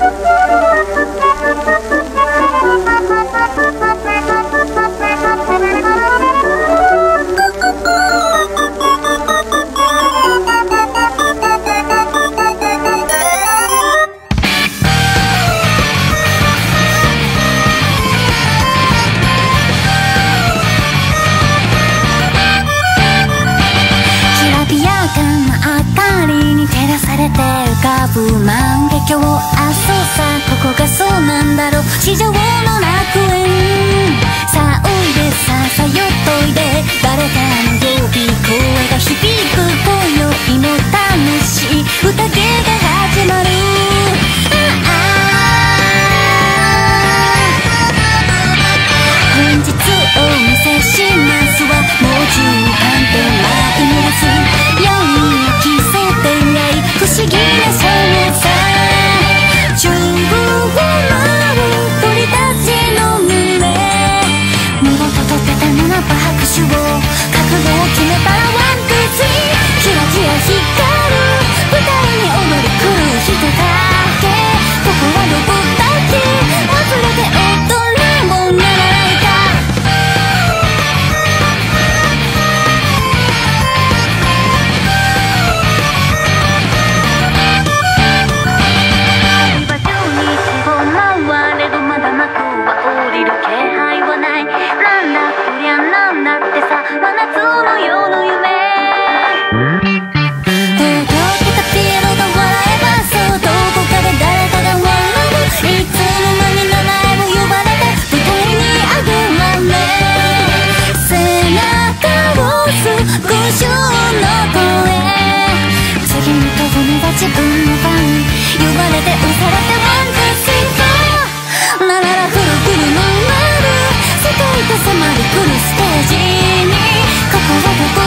万華鏡、あ、そうさ、ここがそうなんだろう、地上の楽園。さあおいで、さあさよっといで、誰かの呼び声が響く今宵も楽しい宴が始まる。本日お見せしますはもう中間で舞い乱す4人の奇跡恋愛不思議な少年さ。中部を舞う鳥たちの群れ、見事とってたならば拍手を、覚悟を決めたらワンツースリー、キラキラ光る舞台に踊り来る人だけ、ここはどこだっけ、忘れて踊れもならないか。自分の番言われて打たれてワンツースリーフォー、ラララフルフルの丸、世界と迫り来るステージに、ここはどこ